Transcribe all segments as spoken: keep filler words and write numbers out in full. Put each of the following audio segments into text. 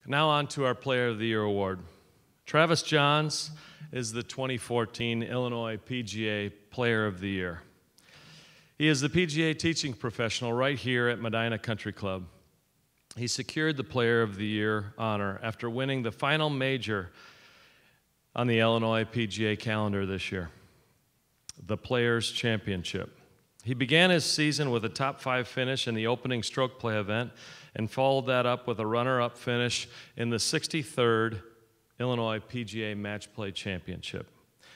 Now on to our Player of the Year award. Travis Johns is the twenty fourteen Illinois P G A Player of the Year. He is the P G A teaching professional right here at Medina Country Club. He secured the Player of the Year honor after winning the final major on the Illinois P G A calendar this year, the Players' Championship. He began his season with a top five finish in the opening stroke play event and followed that up with a runner-up finish in the sixty-third Illinois P G A Match Play Championship.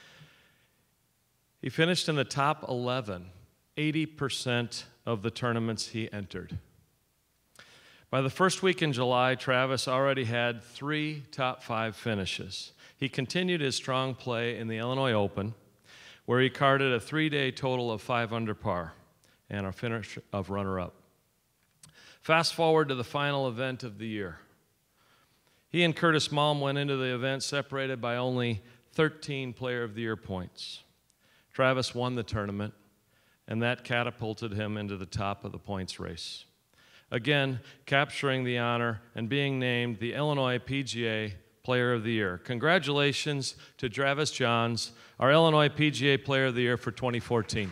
He finished in the top eleven, eighty percent of the tournaments he entered. By the first week in July, Travis already had three top five finishes. He continued his strong play in the Illinois Open, where he carded a three-day total of five under par and a finish of runner-up. Fast forward to the final event of the year. He and Curtis Malm went into the event separated by only thirteen Player of the Year points. Travis won the tournament, and that catapulted him into the top of the points race, again capturing the honor and being named the Illinois P G A Player of the Year. Congratulations to Travis Johns, our Illinois P G A Player of the Year for twenty fourteen.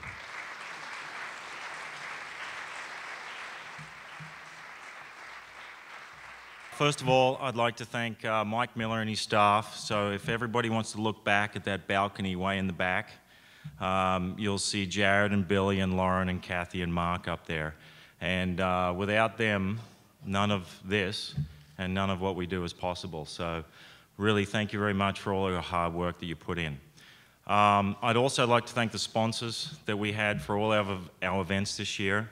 First of all, I'd like to thank uh, Mike Miller and his staff. So if everybody wants to look back at that balcony way in the back, um, you'll see Jared and Billy and Lauren and Kathy and Mark up there. And uh, without them, none of this and none of what we do is possible. So really, thank you very much for all your hard work that you put in. Um, I'd also like to thank the sponsors that we had for all our, our events this year.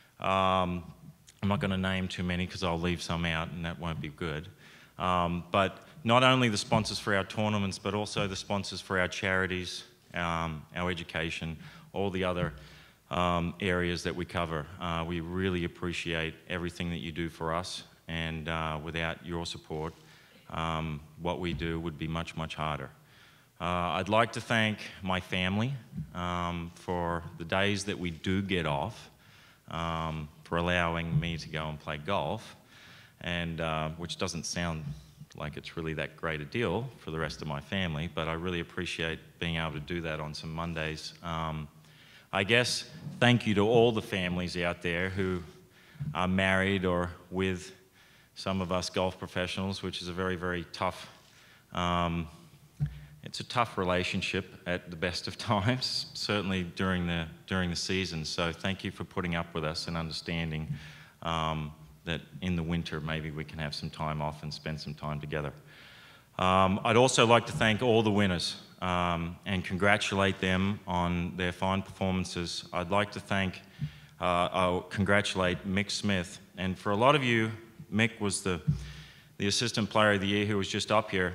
Um, I'm not going to name too many because I'll leave some out and that won't be good. Um, but not only the sponsors for our tournaments, but also the sponsors for our charities, um, our education, all the other um, areas that we cover. Uh, we really appreciate everything that you do for us, and uh, without your support, um, what we do would be much, much harder. Uh, I'd like to thank my family um, for the days that we do get off, um, for allowing me to go and play golf, and uh, which doesn't sound like it's really that great a deal for the rest of my family, but I really appreciate being able to do that on some Mondays. Um, I guess thank you to all the families out there who are married or with some of us golf professionals, which is a very, very tough, um, it's a tough relationship at the best of times, certainly during the, during the season. So thank you for putting up with us and understanding um, that in the winter maybe we can have some time off and spend some time together. Um, I'd also like to thank all the winners um, and congratulate them on their fine performances. I'd like to thank, uh, I'll congratulate Mick Smith. And for a lot of you, Mick was the, the Assistant Player of the Year who was just up here.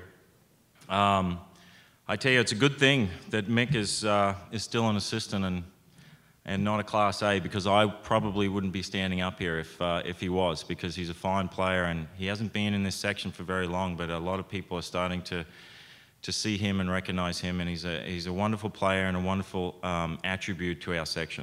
Um, I tell you, it's a good thing that Mick is, uh, is still an assistant and, and not a Class A, because I probably wouldn't be standing up here if, uh, if he was, because he's a fine player and he hasn't been in this section for very long, but a lot of people are starting to, to see him and recognize him, and he's a, he's a wonderful player and a wonderful um, attribute to our section.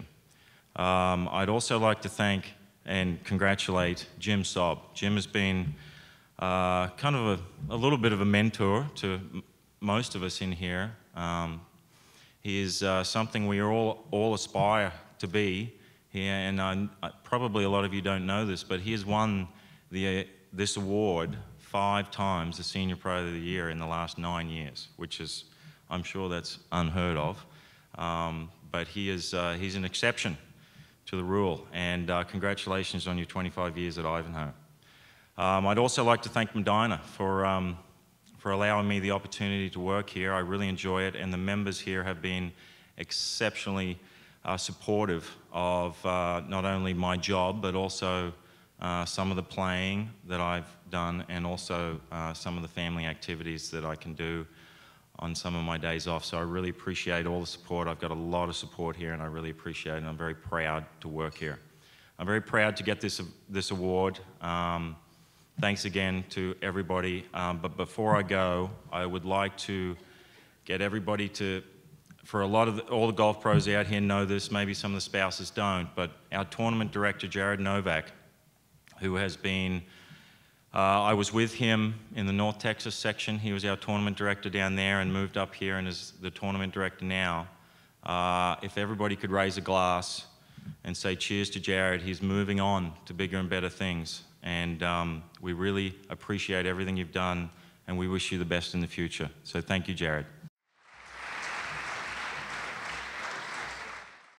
Um, I'd also like to thank and congratulate Jim Sobb. Jim has been uh, kind of a, a little bit of a mentor to most of us in here. Um, he is uh, something we all, all aspire to be here, and uh, probably a lot of you don't know this, but he has won the, uh, this award five times, the Senior Player of the Year, in the last nine years, which is, I'm sure that's unheard of. Um, but he is, uh, he's an exception to the rule, and uh, congratulations on your twenty-five years at Ivanhoe. Um, I'd also like to thank Medina for um, for allowing me the opportunity to work here. I really enjoy it, and the members here have been exceptionally uh, supportive of uh, not only my job, but also uh, some of the playing that I've done, and also uh, some of the family activities that I can do on some of my days off. So I really appreciate all the support. I've got a lot of support here, and I really appreciate it, and I'm very proud to work here. I'm very proud to get this, this award. Um, Thanks again to everybody, um, but before I go, I would like to get everybody to, for a lot of the, all the golf pros out here know this, maybe some of the spouses don't, but our tournament director, Jared Novak, who has been Uh, I was with him in the North Texas section. He was our tournament director down there and moved up here and is the tournament director now. Uh, if everybody could raise a glass and say cheers to Jared, he's moving on to bigger and better things. And um, we really appreciate everything you've done, and we wish you the best in the future. So thank you, Jared.